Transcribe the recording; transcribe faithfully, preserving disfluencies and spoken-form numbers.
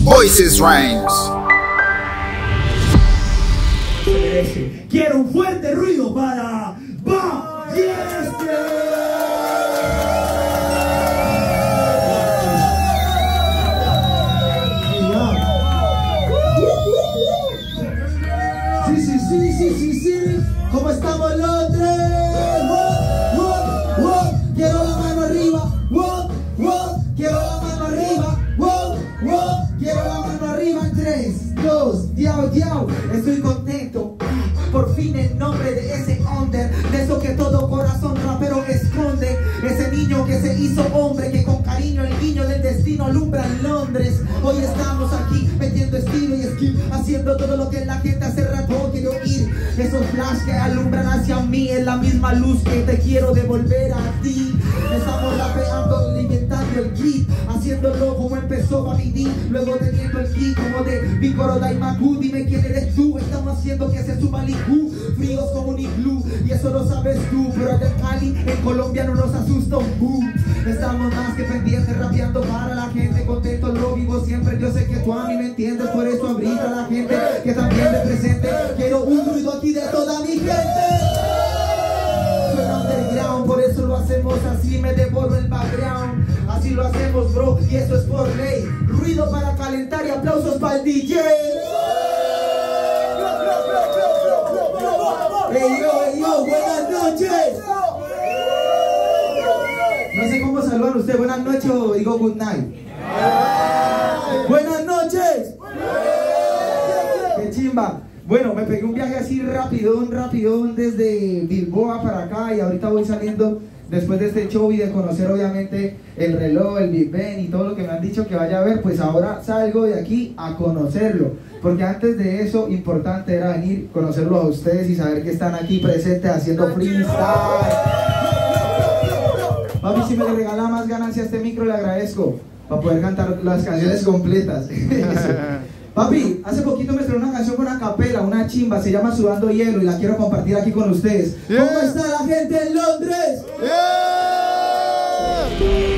Voices Rhymes. Quiero un fuerte ruido para Ballester. Sí, sí, sí, sí, sí, sí. ¿Cómo estamos los tres? Wow, wow, wow. Quiero la mano arriba. Wow, wow. Quiero la mano arriba. Wow, wow. Quiero la mano arriba en tres, dos, diao, diao. Estoy contento. Por fin el nombre de ese under, de eso que todo corazón rapero esconde. Ese niño que se hizo hombre, que con cariño el guiño del destino alumbra en Londres. Hoy estamos aquí metiendo estilo y skill, haciendo todo lo que la gente hace rato quiere oír. Esos flash que alumbran hacia mí es la misma luz que te quiero devolver a ti. Estamos rapeando, inventando el beat, haciéndolo como empezó Baby D. Luego teniendo el beat como de Vícoro Daimaku. Dime quién eres tú, estamos haciendo que se suba Liku. Fríos como un iglú, y eso lo sabes tú. Pero allá en Cali, en Colombia no nos asusta un boom. Estamos más que pendientes, rapeando para la gente. Contento, lo vivo siempre, yo sé que tú a mí me entiendes. Por eso abrita a la gente que también me presente. Quiero un ruido aquí de toda mi gente. Soy underground, por eso lo hacemos así. Me devoro el background, así lo hacemos, bro, y eso es por ley. Ruido para calentar y aplausos para el D J. Hey yo, hey yo, buenas noches. No sé cómo saludan ustedes, buenas noches o digo good night. Buenas noches. Qué chimba. Bueno, me pegué un viaje así rapidón, rapidón desde Bilboa para acá y ahorita voy saliendo después de este show y de conocer obviamente el reloj, el Big Ben y todo lo que me han dicho que vaya a ver. Pues ahora salgo de aquí a conocerlo. Porque antes de eso, importante era venir, conocerlos a ustedes y saber que están aquí presentes haciendo freestyle. Papi, si me le regala más ganancia a este micro, le agradezco, para poder cantar las canciones completas. Papi, hace poquito me estrenó una canción con una capela, una chimba, se llama Sudando Hielo y la quiero compartir aquí con ustedes. Yeah. ¿Cómo está la gente en Londres? Yeah.